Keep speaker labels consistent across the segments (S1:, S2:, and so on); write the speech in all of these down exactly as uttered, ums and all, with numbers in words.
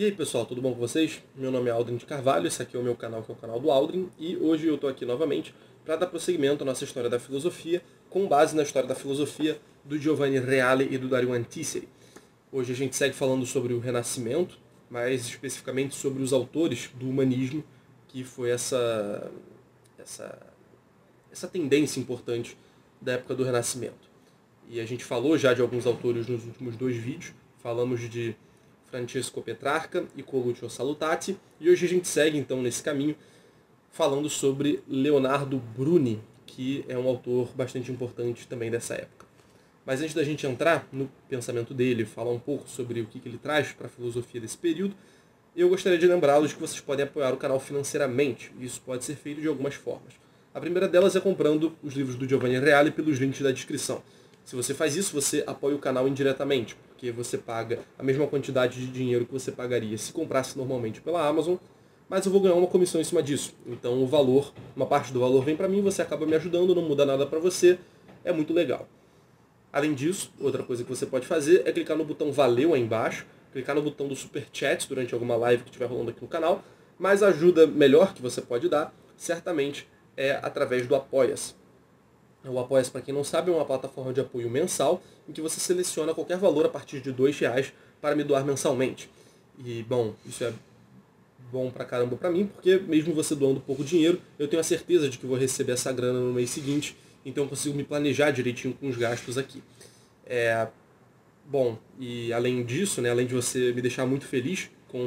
S1: E aí pessoal, tudo bom com vocês? Meu nome é Aldrin de Carvalho, esse aqui é o meu canal, que é o canal do Aldrin, e hoje eu estou aqui novamente para dar prosseguimento à nossa história da filosofia, com base na história da filosofia do Giovanni Reale e do Dario Antiseri. Hoje a gente segue falando sobre o Renascimento, mais especificamente sobre os autores do humanismo, que foi essa, essa, essa tendência importante da época do Renascimento. E a gente falou já de alguns autores nos últimos dois vídeos, falamos de Francesco Petrarca e Coluccio Salutati, e hoje a gente segue então nesse caminho falando sobre Leonardo Bruni, que é um autor bastante importante também dessa época. Mas antes da gente entrar no pensamento dele, falar um pouco sobre o que ele traz para a filosofia desse período, eu gostaria de lembrá-los que vocês podem apoiar o canal financeiramente, e isso pode ser feito de algumas formas. A primeira delas é comprando os livros do Giovanni Reale pelos links da descrição. Se você faz isso, você apoia o canal indiretamente, porque você paga a mesma quantidade de dinheiro que você pagaria se comprasse normalmente pela Amazon, mas eu vou ganhar uma comissão em cima disso. Então o valor, uma parte do valor vem para mim, você acaba me ajudando, não muda nada para você, é muito legal. Além disso, outra coisa que você pode fazer é clicar no botão Valeu aí embaixo, clicar no botão do Super Chat durante alguma live que estiver rolando aqui no canal, mas a ajuda melhor que você pode dar, certamente, é através do Apoia-se. O Apoia-se, para quem não sabe, é uma plataforma de apoio mensal em que você seleciona qualquer valor a partir de dois reais para me doar mensalmente. E, bom, isso é bom pra caramba pra mim, porque mesmo você doando pouco dinheiro, eu tenho a certeza de que vou receber essa grana no mês seguinte, então eu consigo me planejar direitinho com os gastos aqui. É, bom, e além disso, né, além de você me deixar muito feliz com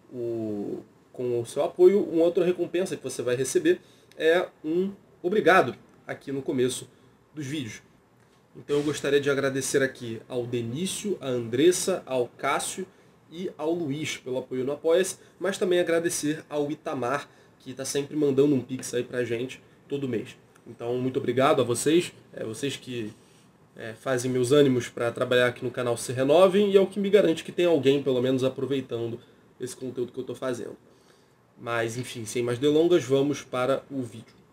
S1: o, com o seu apoio, uma outra recompensa que você vai receber é um obrigado aqui no começo dos vídeos. Então eu gostaria de agradecer aqui ao Denício, à Andressa, ao Cássio e ao Luiz pelo apoio no Apoia-se, mas também agradecer ao Itamar, que está sempre mandando um pix aí pra gente todo mês. Então muito obrigado a vocês, é, vocês que é, fazem meus ânimos para trabalhar aqui no canal se renovem, e é o que me garante que tem alguém pelo menos aproveitando esse conteúdo que eu estou fazendo. Mas enfim, sem mais delongas, vamos para o vídeo.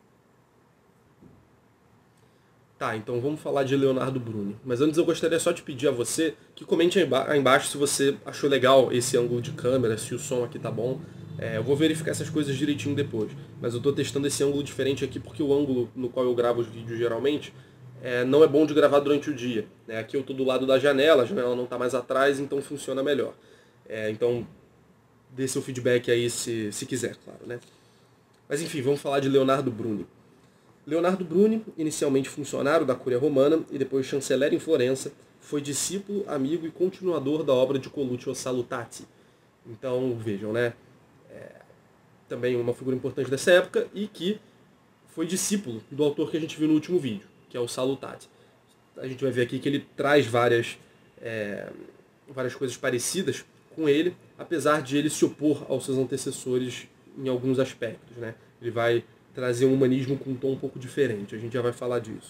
S1: Tá, então vamos falar de Leonardo Bruni. Mas antes eu gostaria só de pedir a você que comente aí embaixo se você achou legal esse ângulo de câmera, se o som aqui tá bom. É, eu vou verificar essas coisas direitinho depois. Mas eu tô testando esse ângulo diferente aqui porque o ângulo no qual eu gravo os vídeos geralmente é, não é bom de gravar durante o dia. Né? Aqui eu tô do lado da janela, a janela não tá mais atrás, então funciona melhor. É, então dê seu feedback aí se, se quiser, claro, né? Mas enfim, vamos falar de Leonardo Bruni. Leonardo Bruni, inicialmente funcionário da Cúria Romana e depois chanceler em Florença, foi discípulo, amigo e continuador da obra de Coluccio Salutati. Então, vejam, né? É, também uma figura importante dessa época e que foi discípulo do autor que a gente viu no último vídeo, que é o Salutati. A gente vai ver aqui que ele traz várias, é, várias coisas parecidas com ele, apesar de ele se opor aos seus antecessores em alguns aspectos, né? Ele vai trazer um humanismo com um tom um pouco diferente. A gente já vai falar disso.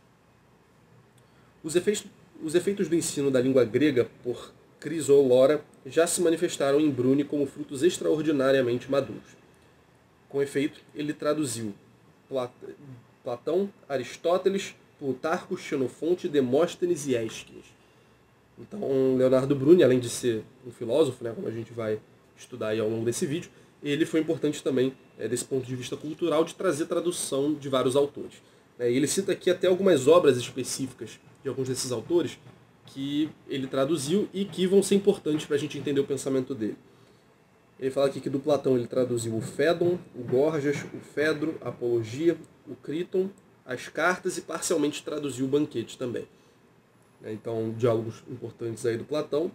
S1: Os efeitos, os efeitos do ensino da língua grega por Crisolora já se manifestaram em Bruni como frutos extraordinariamente maduros. Com efeito, ele traduziu Platão, Aristóteles, Plutarco, Xenofonte, Demóstenes e Ésquines. Então, Leonardo Bruni, além de ser um filósofo, né, como a gente vai estudar aí ao longo desse vídeo, ele foi importante também, é, desse ponto de vista cultural, de trazer tradução de vários autores. É, ele cita aqui até algumas obras específicas de alguns desses autores que ele traduziu e que vão ser importantes para a gente entender o pensamento dele. Ele fala aqui que do Platão ele traduziu o Fédon, o Gorgias, o Fedro, a Apologia, o Criton, as Cartas e parcialmente traduziu o Banquete também. Então, diálogos importantes aí do Platão.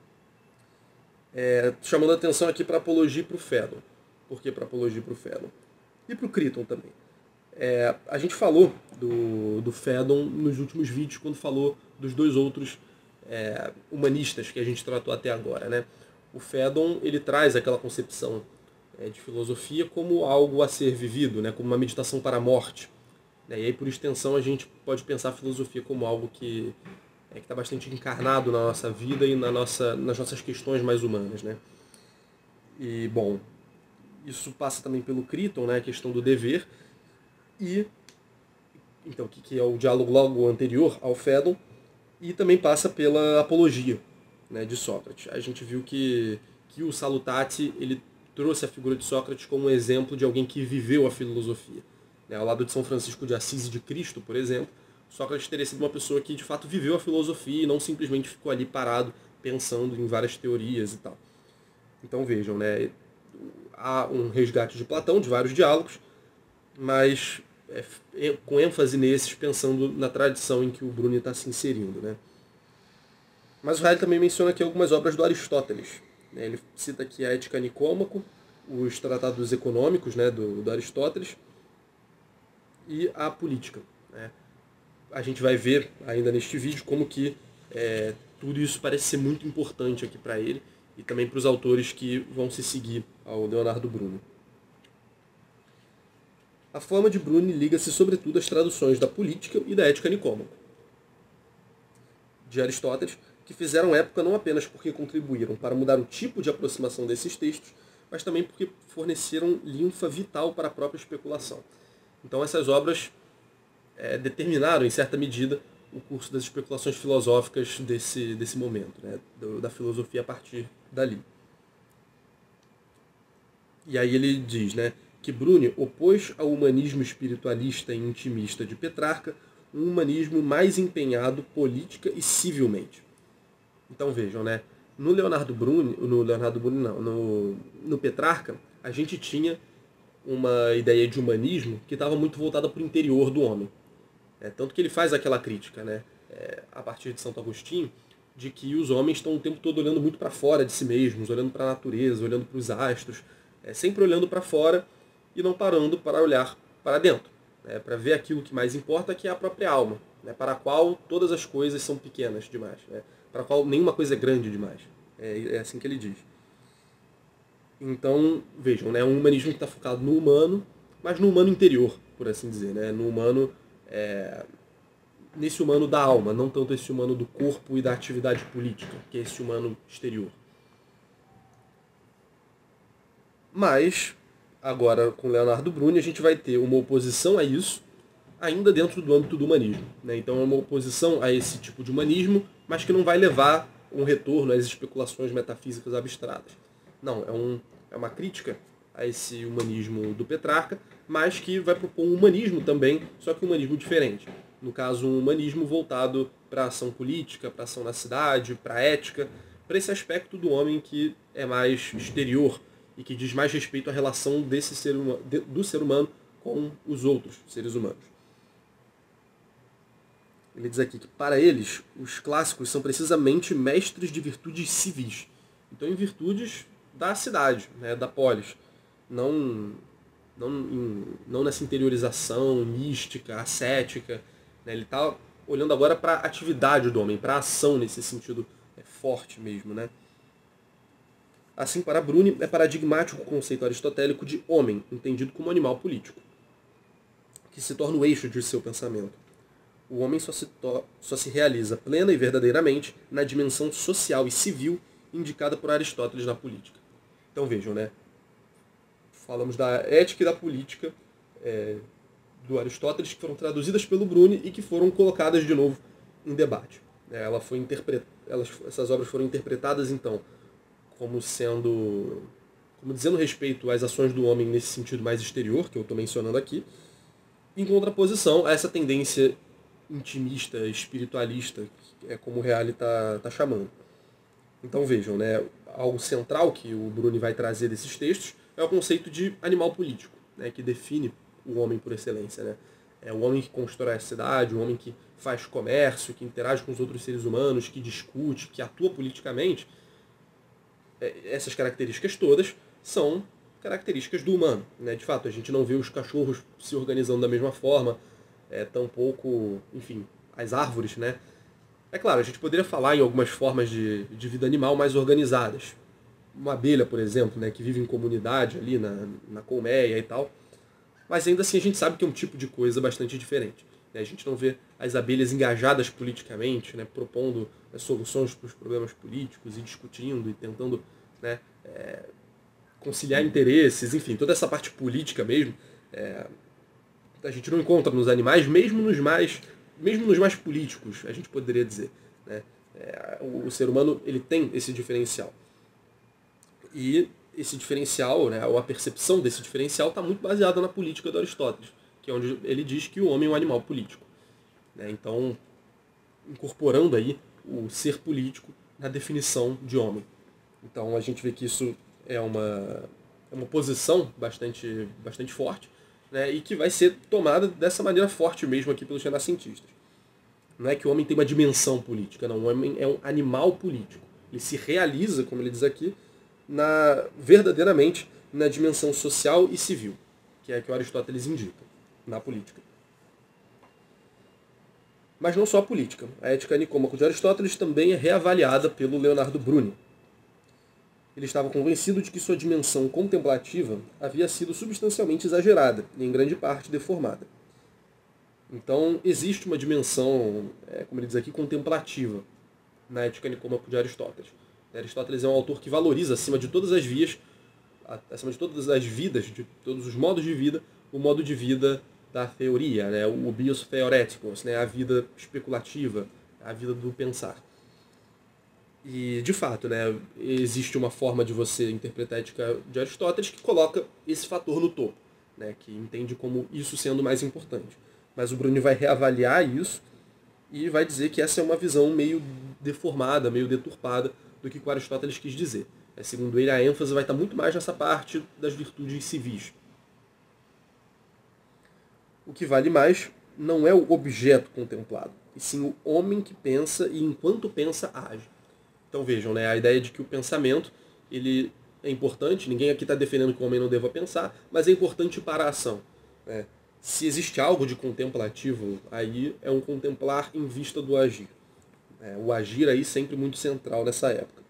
S1: É, chamando a atenção aqui para a Apologia e para o Fédon. Por que para a Apologia e para o Fédon? E para o Criton também. É, a gente falou do, do Fédon nos últimos vídeos, quando falou dos dois outros é, humanistas que a gente tratou até agora, né? O Fédon, ele traz aquela concepção é, de filosofia como algo a ser vivido, né? Como uma meditação para a morte. E aí, por extensão, a gente pode pensar a filosofia como algo que é, está bastante encarnado na nossa vida e na nossa, nas nossas questões mais humanas, né? E, bom, isso passa também pelo Criton, né? A questão do dever. E, então, que, que é o diálogo logo anterior ao Fédon. E também passa pela apologia, né, de Sócrates. A gente viu que, que o Salutati ele trouxe a figura de Sócrates como um exemplo de alguém que viveu a filosofia. Né? Ao lado de São Francisco de Assis e de Cristo, por exemplo, Sócrates teria sido uma pessoa que de fato viveu a filosofia e não simplesmente ficou ali parado pensando em várias teorias e tal. Então vejam, né? Há um resgate de Platão, de vários diálogos, mas é, com ênfase nesses, pensando na tradição em que o Bruni está se inserindo. Né? Mas o Reale também menciona aqui algumas obras do Aristóteles. Né? Ele cita aqui a Ética Nicômaco, os tratados econômicos, né, do, do Aristóteles, e a Política. Né? A gente vai ver ainda neste vídeo como que é, tudo isso parece ser muito importante aqui para ele, e também para os autores que vão se seguir ao Leonardo Bruni. A fama de Bruni liga-se sobretudo às traduções da Política e da Ética Nicômaco, de Aristóteles, que fizeram época não apenas porque contribuíram para mudar o tipo de aproximação desses textos, mas também porque forneceram linfa vital para a própria especulação. Então essas obras é, determinaram, em certa medida, o curso das especulações filosóficas desse, desse momento, né, da filosofia a partir dali. E aí ele diz, né, que Bruni opôs ao humanismo espiritualista e intimista de Petrarca um humanismo mais empenhado política e civilmente. Então vejam, né, no Leonardo Bruni, no Leonardo Bruni não, no, no Petrarca, a gente tinha uma ideia de humanismo que estava muito voltada para o interior do homem. É, tanto que ele faz aquela crítica, né, é, a partir de Santo Agostinho, de que os homens estão o tempo todo olhando muito para fora de si mesmos, olhando para a natureza, olhando para os astros, é, sempre olhando para fora e não parando para olhar para dentro, né, para ver aquilo que mais importa, que é a própria alma, né, para a qual todas as coisas são pequenas demais, né, para a qual nenhuma coisa é grande demais. É, é assim que ele diz. Então, vejam, né, um humanismo que está focado no humano, mas no humano interior, por assim dizer, né, no humano... É, nesse humano da alma, não tanto esse humano do corpo e da atividade política, que é esse humano exterior. Mas, agora com Leonardo Bruni, a gente vai ter uma oposição a isso, ainda dentro do âmbito do humanismo. Né? Então é uma oposição a esse tipo de humanismo, mas que não vai levar um retorno às especulações metafísicas abstratas. Não, é, um, é uma crítica a esse humanismo do Petrarca, mas que vai propor um humanismo também, só que um humanismo diferente. No caso, um humanismo voltado para a ação política, para a ação na cidade, para a ética, para esse aspecto do homem que é mais exterior e que diz mais respeito à relação desse ser humano, do ser humano com os outros seres humanos. Ele diz aqui que, para eles, os clássicos são precisamente mestres de virtudes civis. Então, em virtudes da cidade, né, da polis. Não, não, em, não nessa interiorização mística, ascética. Né, ele está olhando agora para a atividade do homem, para a ação nesse sentido é, forte mesmo. Né? Assim, para Bruni, é paradigmático o conceito aristotélico de homem, entendido como animal político, que se torna o eixo de seu pensamento. O homem só se, to- só se realiza plena e verdadeiramente na dimensão social e civil indicada por Aristóteles na política. Então vejam, né? Falamos da ética e da política é, do Aristóteles, que foram traduzidas pelo Bruni e que foram colocadas de novo em debate. Ela foi interpre... Elas, essas obras foram interpretadas, então, como sendo, como dizendo respeito às ações do homem nesse sentido mais exterior, que eu estou mencionando aqui, em contraposição a essa tendência intimista, espiritualista, que é como o Reale está tá chamando. Então vejam, né, algo central que o Bruni vai trazer desses textos é o conceito de animal político, né, que define o homem por excelência. Né? É o homem que constrói a cidade, o homem que faz comércio, que interage com os outros seres humanos, que discute, que atua politicamente. Essas características todas são características do humano. Né? De fato, a gente não vê os cachorros se organizando da mesma forma, é, tampouco, enfim, as árvores. Né? É claro, a gente poderia falar em algumas formas de, de vida animal mais organizadas. Uma abelha, por exemplo, né, que vive em comunidade ali na, na colmeia e tal. Mas ainda assim a gente sabe que é um tipo de coisa bastante diferente. Né? A gente não vê as abelhas engajadas politicamente, né, propondo né, soluções para os problemas políticos e discutindo e tentando né, é, conciliar interesses, enfim, toda essa parte política mesmo, é, a gente não encontra nos animais, mesmo nos mais, mesmo nos mais políticos, a gente poderia dizer. Né? É, o, o ser humano ele tem esse diferencial. E esse diferencial, né, ou a percepção desse diferencial, está muito baseada na política do Aristóteles, que é onde ele diz que o homem é um animal político. Né? Então, incorporando aí o ser político na definição de homem. Então, a gente vê que isso é uma, é uma posição bastante, bastante forte, né, e que vai ser tomada dessa maneira forte mesmo aqui pelos renascentistas. Não é que o homem tem uma dimensão política, não. O homem é um animal político. Ele se realiza, como ele diz aqui, na, verdadeiramente na dimensão social e civil, que é a que o Aristóteles indica na política. Mas não só a política. A ética nicômaco de Aristóteles também é reavaliada pelo Leonardo Bruni. Ele estava convencido de que sua dimensão contemplativa havia sido substancialmente exagerada e, em grande parte, deformada. Então, existe uma dimensão, é, como ele diz aqui, contemplativa na ética nicômaco de Aristóteles. Aristóteles é um autor que valoriza, acima de todas as vias, acima de todas as vidas, de todos os modos de vida, o modo de vida da teoria, né? O bios theoreticus, né? A vida especulativa, a vida do pensar. E, de fato, né, existe uma forma de você interpretar a ética de Aristóteles que coloca esse fator no topo, né? Que entende como isso sendo mais importante. Mas o Bruni vai reavaliar isso e vai dizer que essa é uma visão meio deformada, meio deturpada do que o Aristóteles quis dizer. É, segundo ele, a ênfase vai estar muito mais nessa parte das virtudes civis. O que vale mais não é o objeto contemplado, e sim o homem que pensa e, enquanto pensa, age. Então vejam, né, a ideia de que o pensamento ele é importante, ninguém aqui está defendendo que o homem não deva pensar, mas é importante para a ação. Né? Se existe algo de contemplativo, aí é um contemplar em vista do agir. É, o agir aí sempre muito central nessa época.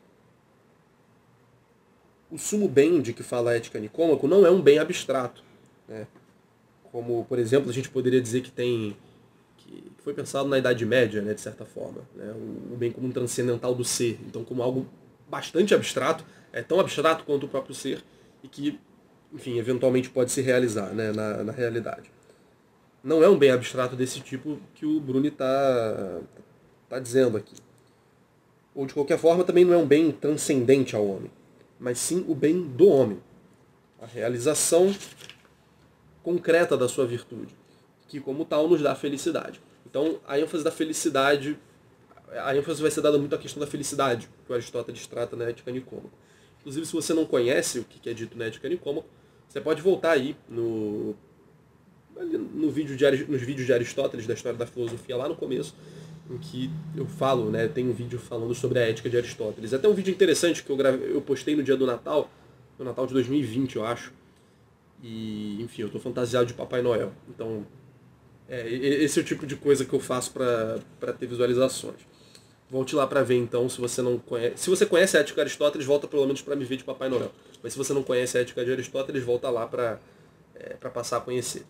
S1: O sumo bem de que fala a ética nicômaco não é um bem abstrato. Né? Como, por exemplo, a gente poderia dizer que tem que foi pensado na Idade Média, né, de certa forma. Né? O bem como um transcendental do ser. Então, como algo bastante abstrato, é tão abstrato quanto o próprio ser, e que, enfim, eventualmente pode se realizar, né, na, na realidade. Não é um bem abstrato desse tipo que o Bruni está tá dizendo aqui. Ou, de qualquer forma, também não é um bem transcendente ao homem, mas sim o bem do homem. A realização concreta da sua virtude, que, como tal, nos dá felicidade. Então, a ênfase da felicidade, a ênfase vai ser dada muito à questão da felicidade, que o Aristóteles trata na Ética Nicômaco. Inclusive, se você não conhece o que é dito na Ética Nicômaco, você pode voltar aí no... No vídeo de, nos vídeos de Aristóteles, da história da filosofia, lá no começo, em que eu falo, né, tem um vídeo falando sobre a ética de Aristóteles. Até um vídeo interessante que eu, grave, eu postei no dia do Natal, no Natal de dois mil e vinte, eu acho. E, enfim, eu estou fantasiado de Papai Noel. Então, é, esse é o tipo de coisa que eu faço para ter visualizações. Volte lá para ver, então, se você não conhece... Se você conhece a ética de Aristóteles, volta pelo menos para me ver de Papai Noel. Mas se você não conhece a ética de Aristóteles, volta lá para é, para passar a conhecer.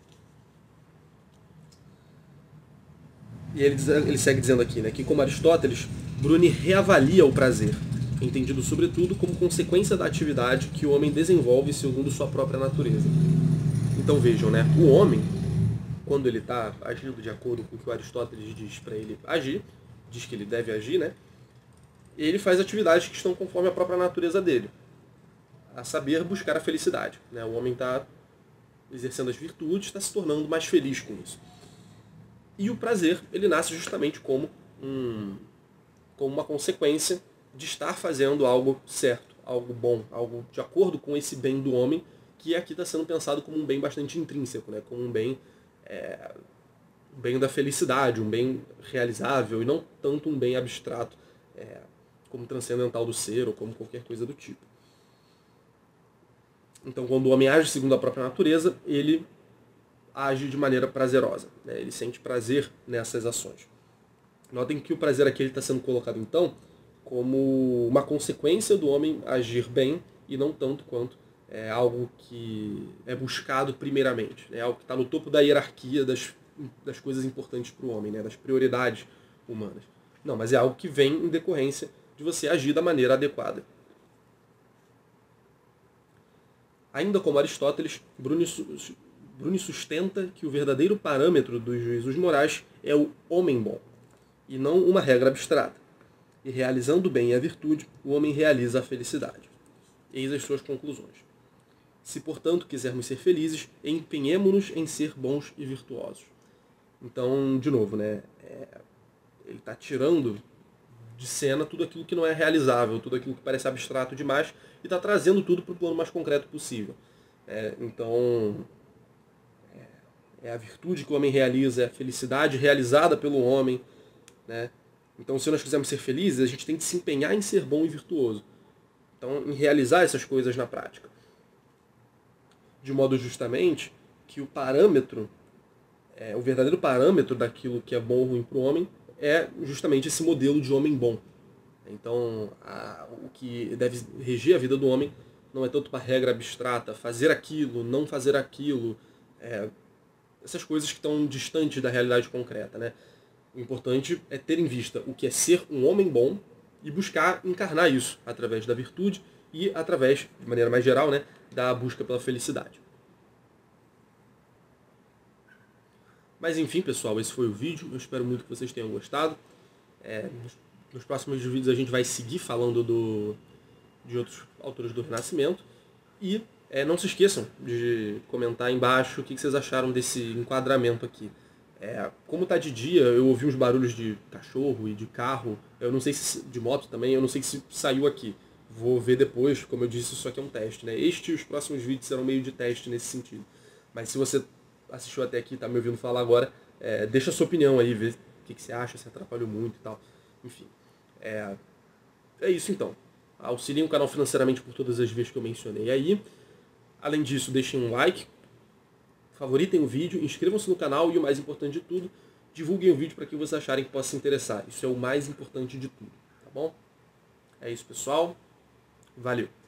S1: E ele, diz, ele segue dizendo aqui, né, que como Aristóteles, Bruni reavalia o prazer, entendido sobretudo como consequência da atividade que o homem desenvolve segundo sua própria natureza. Então vejam, né, o homem, quando ele está agindo de acordo com o que o Aristóteles diz para ele agir, diz que ele deve agir, né, ele faz atividades que estão conforme a própria natureza dele, a saber, buscar a felicidade. Né? O homem está exercendo as virtudes, está se tornando mais feliz com isso. E o prazer, ele nasce justamente como, um, como uma consequência de estar fazendo algo certo, algo bom, algo de acordo com esse bem do homem, que aqui está sendo pensado como um bem bastante intrínseco, né? Como um bem, é, um bem da felicidade, um bem realizável, e não tanto um bem abstrato, é, como transcendental do ser, ou como qualquer coisa do tipo. Então, quando o homem age segundo a própria natureza, ele age de maneira prazerosa. Né? Ele sente prazer nessas ações. Notem que o prazer aqui está sendo colocado, então, como uma consequência do homem agir bem, e não tanto quanto é algo que é buscado primeiramente. É algo que está no topo da hierarquia das, das coisas importantes para o homem, né? Das prioridades humanas. Não, mas é algo que vem em decorrência de você agir da maneira adequada. Ainda como Aristóteles, Bruni Bruni sustenta que o verdadeiro parâmetro dos juízos morais é o homem bom, e não uma regra abstrata. E realizando o bem e a virtude, o homem realiza a felicidade. Eis as suas conclusões. Se, portanto, quisermos ser felizes, empenhemo-nos em ser bons e virtuosos. Então, de novo, né, é, ele está tirando de cena tudo aquilo que não é realizável, tudo aquilo que parece abstrato demais, e está trazendo tudo para o plano mais concreto possível. É, então, é, é a virtude que o homem realiza, é a felicidade realizada pelo homem, né? Então, se nós quisermos ser felizes, a gente tem que se empenhar em ser bom e virtuoso. Então, em realizar essas coisas na prática. De modo justamente que o parâmetro, é, o verdadeiro parâmetro daquilo que é bom ou ruim para o homem é justamente esse modelo de homem bom. Então, a, o que deve reger a vida do homem não é tanto uma regra abstrata, fazer aquilo, não fazer aquilo, é, essas coisas que estão distantes da realidade concreta, né? O importante é ter em vista o que é ser um homem bom e buscar encarnar isso através da virtude e através, de maneira mais geral, né, da busca pela felicidade. Mas enfim, pessoal, esse foi o vídeo. Eu espero muito que vocês tenham gostado. É, nos próximos vídeos a gente vai seguir falando do, de outros autores do Renascimento. E é, não se esqueçam de comentar aí embaixo o que vocês acharam desse enquadramento aqui. É, como tá de dia, eu ouvi uns barulhos de cachorro e de carro. Eu não sei se de moto também, eu não sei se saiu aqui. Vou ver depois, como eu disse, isso aqui é um teste, né? Este e os próximos vídeos serão meio de teste nesse sentido. Mas se você assistiu até aqui e está me ouvindo falar agora, é, deixa a sua opinião aí, vê o que, que você acha, se atrapalhou muito e tal. Enfim, é, é isso então. Auxiliem o canal financeiramente por todas as vezes que eu mencionei aí. Além disso, deixem um like, favoritem o vídeo, inscrevam-se no canal e o mais importante de tudo, divulguem o vídeo para quem vocês acharem que possa se interessar. Isso é o mais importante de tudo, tá bom? É isso, pessoal. Valeu!